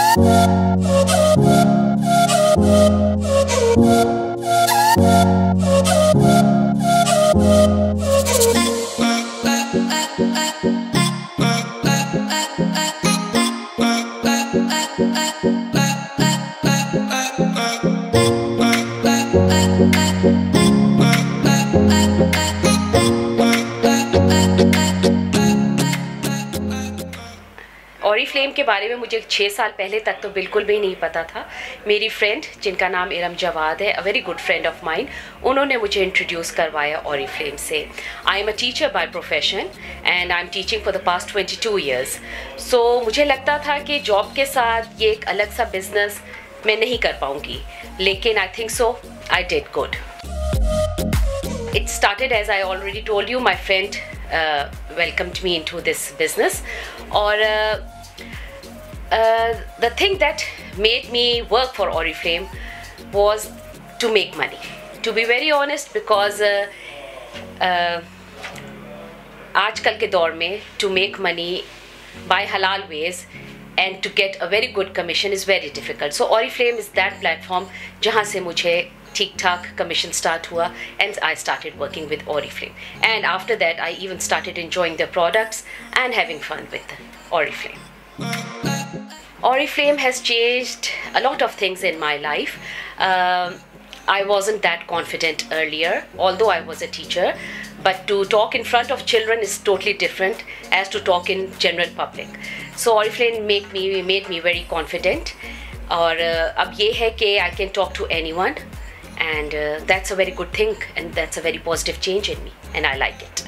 Oriflame के बारे में मुझे 6 साल पहले तक तो बिल्कुल भी नहीं पता था। मेरी फ्रेंड जिनका नाम इरम जवाद है, a very good friend of mine, उन्होंने मुझे इंट्रोड्यूस करवाया ऑरिफ्लेम से। I am a teacher by profession and I am teaching for the past 22 years. So मुझे लगता था कि जॉब के साथ ये एक अलग सा बिजनेस मैं नहीं कर पाऊँगी, लेकिन I think so I did good. It started, as I already told you, my friend welcomed me into this business. Or the thing that made me work for Oriflame was to make money. To be very honest, because आजकल के दौर में to make money by halal ways and to get a very good commission is very difficult. So Oriflame is that platform जहाँ से मुझे ठीक ठाक commission start हुआ and I started working with Oriflame. And after that I even started enjoying their products and having fun with Oriflame. Oriflame has changed a lot of things in my life. I wasn't that confident earlier, although I was a teacher, but to talk in front of children is totally different as to talk in general public. So Oriflame made me very confident. और अब ये है कि I can talk to anyone, and that's a very good thing and that's a very positive change in me and I like it.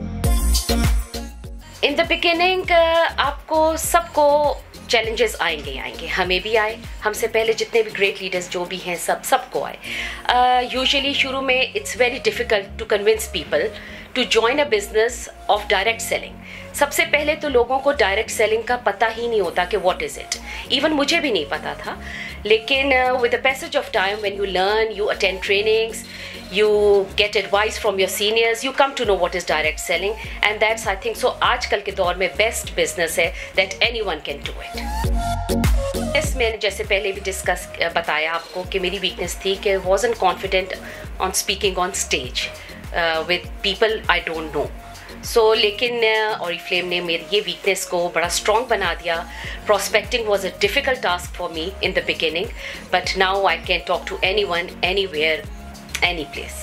In the beginning आपको सबको challenges आएंगे, हमें भी आए, हमसे पहले जितने भी great leaders जो भी हैं सबको आए। Usually शुरू में it's very difficult to convince people to join a business of direct selling. सबसे पहले तो लोगों को डायरेक्ट सेलिंग का पता ही नहीं होता कि व्हाट इज़ इट। इवन मुझे भी नहीं पता था, लेकिन with the passage of time when you learn, you attend trainings, you get advice from your seniors, you come to know what is direct selling, and that's, I think so, आजकल के दौर में बेस्ट बिजनेस है that anyone can do it. Yes, मैंने जैसे पहले भी बताया आपको कि मेरी वीकनेस थी कि wasn't confident on speaking on stage with people I don't know. लेकिन ऑरिफ्लेम ने मेरी ये वीकनेस को बड़ा स्ट्रॉन्ग बना दिया. Prospecting was a difficult task for me in the beginning, but now I can talk to anyone, anywhere, any place.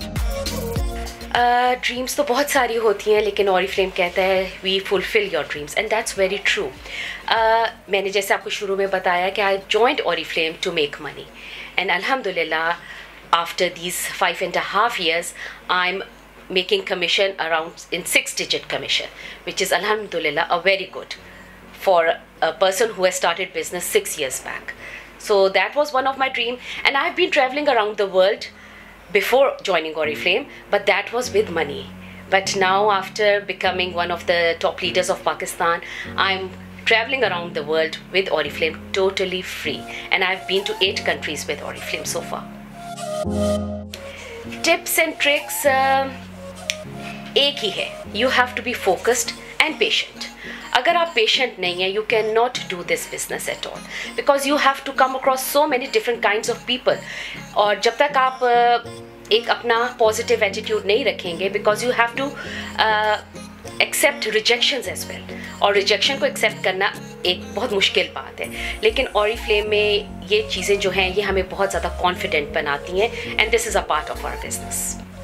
Dreams तो बहुत सारी होती हैं, लेकिन ऑरिफ्लेम कहता है we fulfil your dreams, and that's very true. मैंने जैसे आपको शुरू में बताया कि I joined Oriflame to make money, and अल्हम्दुलिल्लाह after these 5.5 years I'm making commission around in 6-digit commission, which is alhamdulillah a very good for a person who has started business 6 years back. So that was one of my dream, and I've been traveling around the world before joining Oriflame, but that was with money. But now after becoming one of the top leaders of Pakistan, I'm traveling around the world with Oriflame totally free, and I've been to 8 countries with Oriflame so far. Tips and tricks एक ही है, you have to be focused and patient. अगर आप patient नहीं हैं, you can not do this business at all, because you have to come across so many different kinds of people. और जब तक आप एक अपना पॉजिटिव एटीट्यूड नहीं रखेंगे, because you have to accept rejections as well, और रिजेक्शन को एक्सेप्ट करना एक बहुत मुश्किल बात है. लेकिन ऑरिफ्लेम में ये चीज़ें जो हैं ये हमें बहुत ज़्यादा कॉन्फिडेंट बनाती हैं, and this is a part of our business.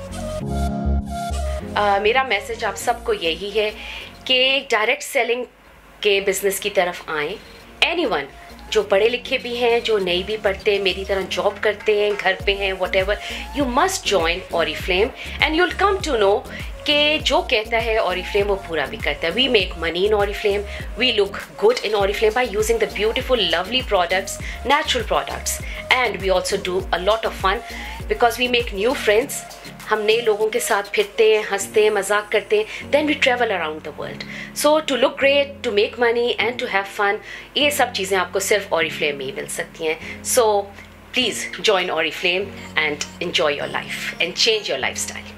मेरा मैसेज आप सबको यही है कि डायरेक्ट सेलिंग के बिज़नेस की तरफ आएँ. एनीवन जो पढ़े लिखे भी हैं, जो नहीं भी पढ़ते, मेरी तरह जॉब करते हैं, घर पे हैं, whatever, you must join Oriflame and you will come to know कि जो कहता है ऑरिफ्लेम वो पूरा भी करता है. We make money in Oriflame, we look good in Oriflame by using the beautiful lovely products, natural products, and we also do a lot of fun because we make new friends. हम नए लोगों के साथ फिरते हैं, हंसते हैं, मजाक करते हैं, then we travel around the world. So to look great, to make money and to have fun, ये सब चीज़ें आपको सिर्फ ऑरिफ्लेम में ही मिल सकती हैं. So please join Oriflame and enjoy your life and change your life style.